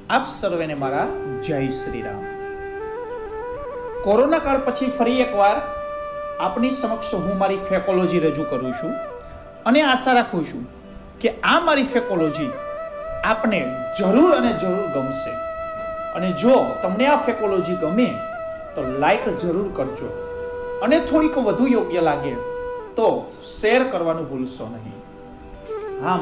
આપ સર્વેને મારા જય શ્રી રામ। કોરોના કાળ પછી ફરી એકવાર આપની સમક્ષ હું મારી ફેકોલોજી રજૂ કરું છું અને આશા રાખું છું કે આ મારી ફેકોલોજી આપને જરૂર અને જરૂર ગમશે। અને જો તમને આ ફેકોલોજી ગમે તો લાઈક જરૂર કરજો અને થોડીક વધુ યોગ્ય લાગે તો શેર કરવાનું ભૂલશો નહીં। હા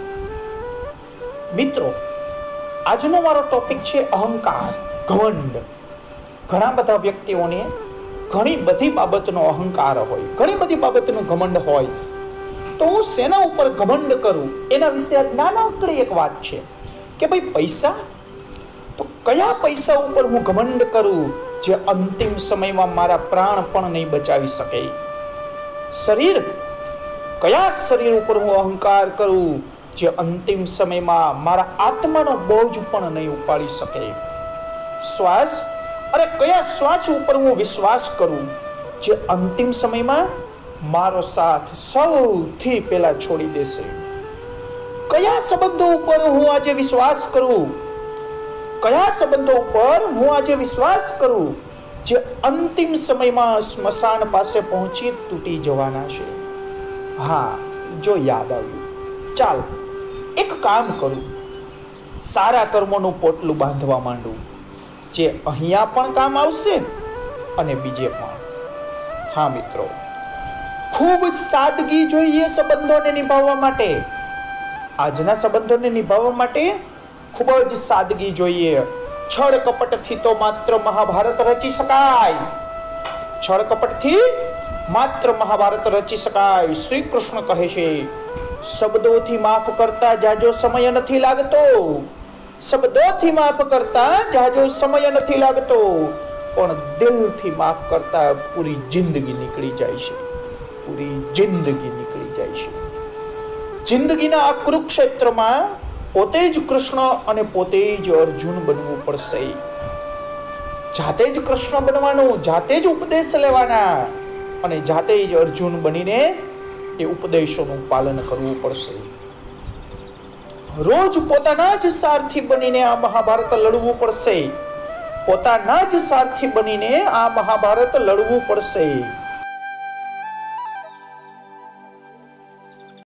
મિત્રો આજનો મારો ટોપિક છે અહંકાર, ઘમંડ। ઘણા બધા વ્યક્તિઓને ઘણી બધી બાબતનો અહંકાર હોય, ઘણી બધી બાબતનો ઘમંડ હોય, તો હું શેના ઉપર ઘમંડ કરું એના વિશે આજ નાનકડી એક વાત છે કે ભાઈ પૈસા, તો કયા પૈસા ઉપર હું ઘમંડ કરું જે અંતિમ સમયમાં મારા પ્રાણ પણ નહીં બચાવી શકે? શરીર, કયા શરીર ઉપર હું અહંકાર કરું જે અંતિમ સમયમાં મારા આત્માનો બોજ પણ નહીં ઉપાડી શકે? શ્વાસ, અરે કયા શ્વાસ ઉપર હું વિશ્વાસ કરું જે અંતિમ સમયમાં મારો સાથ સૌથી પહેલા છોડી દેશે? કયા સંબંધો ઉપર હું આજે વિશ્વાસ કરું, કયા સંબંધો ઉપર હું આજે વિશ્વાસ કરું જે અંતિમ સમયમાં સ્મશાન પાસે પહોંચી તૂટી જવાના છે? હા, જો યાદ આવ્યું, ચાલ એક કામ કરું, સારા કર્મોનું પોટલું બાંધવા માંડું જે અહીંયા પણ કામ આવશે અને બીજે પણ। હા મિત્રો, ખૂબ જ સાદગી જોઈએ સંબંધોને નિભાવવા માટે। આજના સંબંધોને નિભાવવા માટે ખૂબ જ સાદગી જોઈએ। છળ કપટથી તો માત્ર મહાભારત રચી શકાય, છળ કપટથી માત્ર મહાભારત રચી શકાય। શ્રી કૃષ્ણ કહે છે, શબ્દોથી માફ કરતા જાજો સમય નથી લાગતો, શબ્દોથી માફ કરતા જાજો સમય નથી લાગતો, પણ દિલથી માફ કરતા પૂરી જિંદગી નીકળી જાય છે, પૂરી જિંદગી નીકળી જાય છે। જિંદગીના આ કુરુક્ષેત્રમાં પોતે જ કૃષ્ણ અને પોતે જ અર્જુન બનવું પડશે। જાતે જ કૃષ્ણ બનવાનું, જાતે જ ઉપદેશ લેવાના અને જાતે જ અર્જુન બનીને એ ઉપદેશોનું પાલન કરવું પડશે। રોજ પોતાના જ સારથી બનીને આ મહાભારત લડવું પડશે, પોતાના જ સારથી બનીને આ મહાભારત લડવું પડશે।